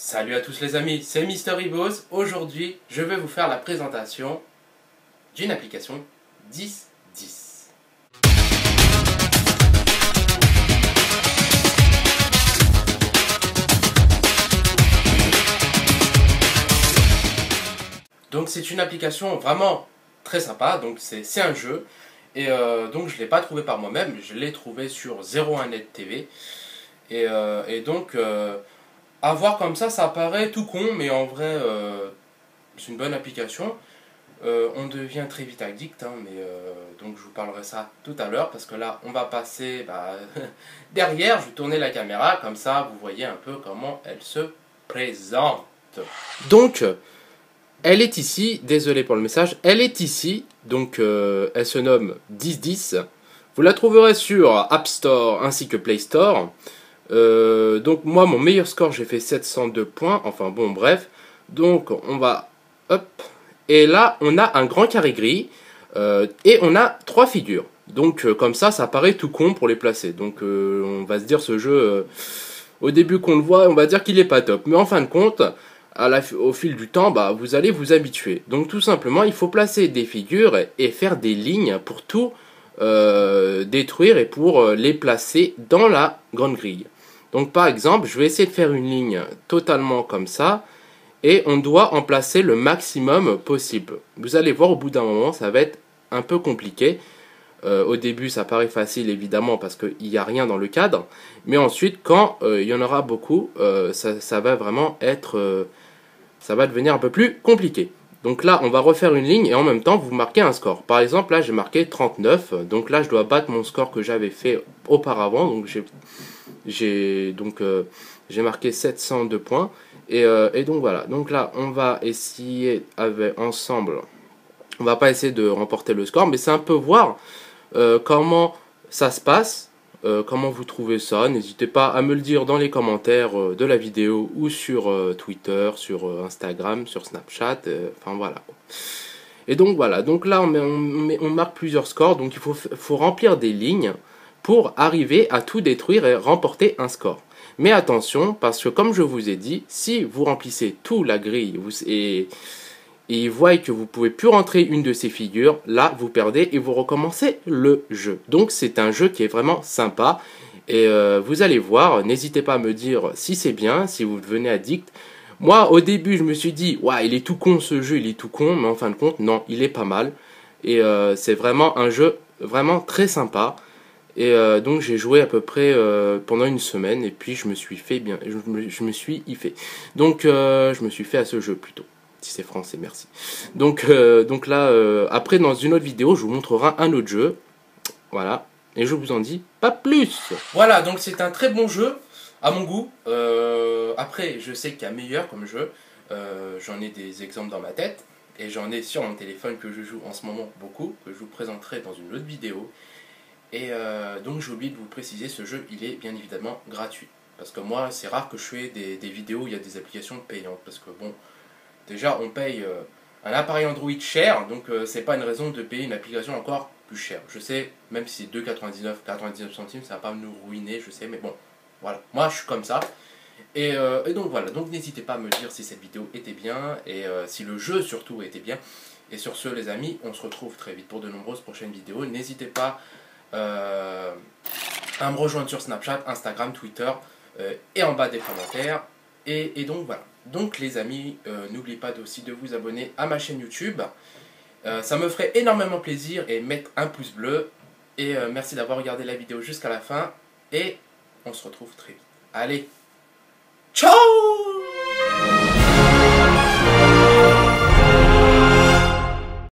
Salut à tous les amis, c'est MrRibos. Aujourd'hui, je vais vous faire la présentation d'une application 10-10. Donc c'est une application vraiment très sympa, donc c'est un jeu. Et donc je ne l'ai pas trouvé par moi-même, je l'ai trouvé sur 01net TV. Et donc... à voir comme ça paraît tout con, mais en vrai, c'est une bonne application. On devient très vite addict, hein, mais donc je vous parlerai ça tout à l'heure, parce que là, on va passer derrière, je vais tourner la caméra, comme ça, vous voyez un peu comment elle se présente. Donc, elle est ici, désolé pour le message, elle est ici, donc elle se nomme 1010. Vous la trouverez sur App Store ainsi que Play Store. Donc moi mon meilleur score j'ai fait 702 points, enfin bon bref, donc on va, hop, et là on a un grand carré gris, et on a 3 figures, donc comme ça paraît tout con pour les placer, donc on va se dire ce jeu, au début qu'on le voit on va dire qu'il est pas top, mais en fin de compte, au fil du temps vous allez vous habituer, donc tout simplement il faut placer des figures et faire des lignes pour tout détruire et pour les placer dans la grande grille. Donc par exemple, je vais essayer de faire une ligne totalement comme ça, et on doit en placer le maximum possible. Vous allez voir, au bout d'un moment, ça va être un peu compliqué. Au début, ça paraît facile, évidemment, parce qu'il n'y a rien dans le cadre. Mais ensuite, quand il y en aura beaucoup, ça va vraiment être... ça va devenir un peu plus compliqué. Donc là, on va refaire une ligne, et en même temps, vous marquez un score. Par exemple, là, j'ai marqué 39. Donc là, je dois battre mon score que j'avais fait auparavant. Donc j'ai marqué 702 points et donc voilà, donc là on va essayer ensemble, on va pas essayer de remporter le score, mais c'est un peu voir comment ça se passe, comment vous trouvez ça. N'hésitez pas à me le dire dans les commentaires de la vidéo ou sur Twitter, sur Instagram, sur Snapchat, enfin voilà. Et donc voilà, donc là on marque plusieurs scores, donc il faut remplir des lignes pour arriver à tout détruire et remporter un score. Mais attention, parce que comme je vous ai dit, si vous remplissez tout la grille et ils voient que vous ne pouvez plus rentrer une de ces figures, là vous perdez et vous recommencez le jeu. Donc c'est un jeu qui est vraiment sympa et vous allez voir, n'hésitez pas à me dire si c'est bien, si vous devenez addict. Moi au début je me suis dit, ouais, il est tout con ce jeu, il est tout con, mais en fin de compte non, il est pas mal. Et c'est vraiment un jeu vraiment très sympa. Et donc j'ai joué à peu près pendant une semaine, et puis je me suis fait bien, je me suis y fait. Donc je me suis fait à ce jeu plutôt. Si c'est français, merci. Donc là, après dans une autre vidéo, je vous montrerai un autre jeu. Voilà. Et je vous en dis pas plus. Voilà, donc c'est un très bon jeu, à mon goût. Après, je sais qu'il y a meilleur comme jeu. J'en ai des exemples dans ma tête. Et j'en ai sur mon téléphone que je joue en ce moment beaucoup, que je vous présenterai dans une autre vidéo. Et donc j'ai oublié de vous préciser, ce jeu il est bien évidemment gratuit. Parce que moi c'est rare que je fais des vidéos où il y a des applications payantes. Parce que bon, déjà on paye un appareil Android cher, donc c'est pas une raison de payer une application encore plus chère. Je sais, même si c'est 2,99 centimes, ça va pas nous ruiner, je sais, mais bon, voilà. Moi je suis comme ça. Et donc voilà, donc n'hésitez pas à me dire si cette vidéo était bien, et si le jeu surtout était bien. Et sur ce les amis, on se retrouve très vite pour de nombreuses prochaines vidéos. N'hésitez pas à me rejoindre sur Snapchat, Instagram, Twitter et en bas des commentaires. Et donc voilà. Donc les amis, n'oubliez pas aussi de vous abonner à ma chaîne YouTube. Ça me ferait énormément plaisir, et mettre un pouce bleu. Et merci d'avoir regardé la vidéo jusqu'à la fin. Et on se retrouve très vite. Allez, ciao!